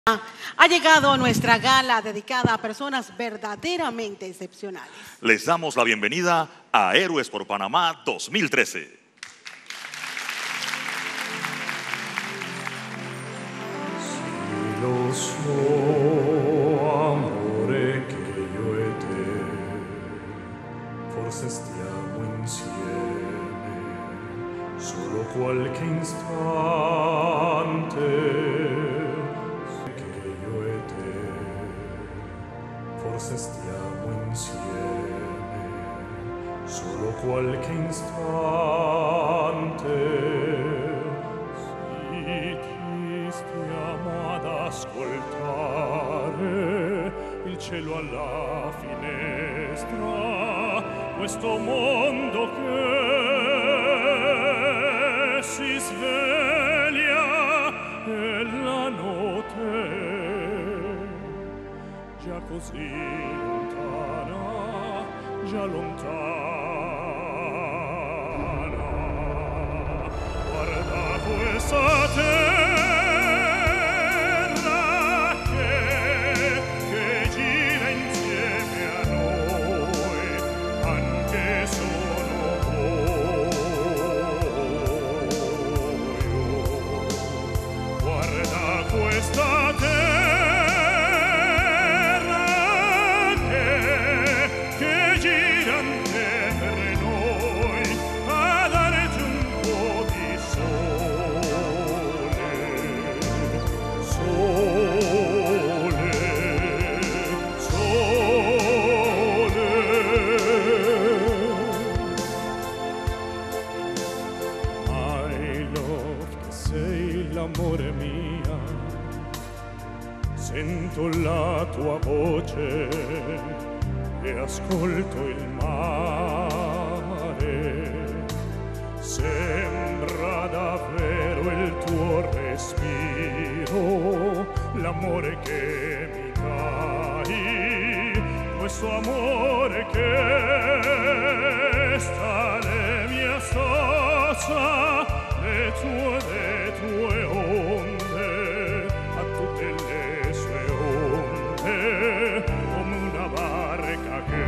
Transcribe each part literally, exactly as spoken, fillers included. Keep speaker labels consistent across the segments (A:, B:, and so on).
A: Ha llegado nuestra gala dedicada a personas verdaderamente excepcionales.
B: Les damos la bienvenida a Héroes por Panamá dos mil trece.
C: Si lo so, amore che io e te forse stiamo insieme solo qualche istante. Forse stiamo insieme solo qualche istante. Sì, ti stiamo ad ascoltare, il cielo alla finestra, questo mondo che si sveglia e la notte già così lontana, già lontana. Guarda questa terra che, che gira insieme a noi, anche solo voi. Guarda questa terra l'amore mia, sento la tua voce e ascolto il mare. Sembra davvero il tuo respiro, l'amore che mi dai, questo amore che stale mi associa, le tue, le tue onde, a tutte le sue onde, come una barca che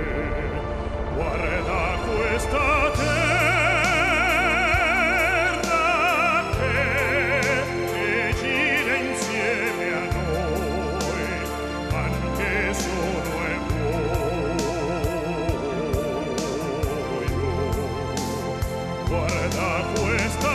C: guarda questa terra che, che gira insieme a noi, anche solo è buio. Guarda questa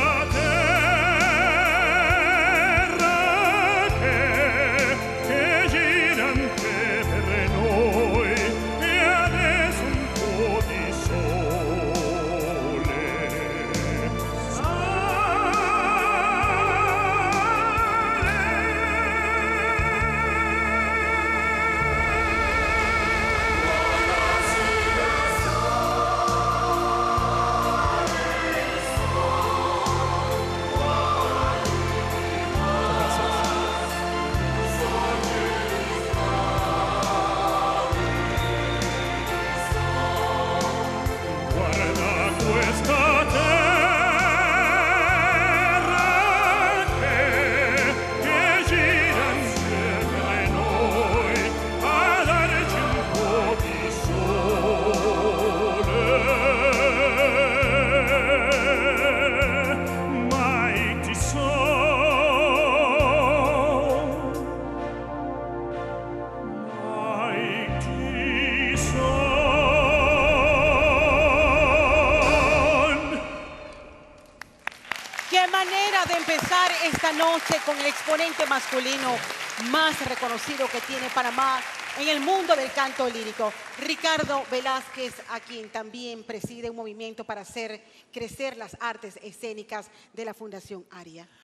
A: de empezar esta noche con el exponente masculino más reconocido que tiene Panamá en el mundo del canto lírico, Ricardo Velázquez, a quien también preside un movimiento para hacer crecer las artes escénicas de la Fundación ARIA.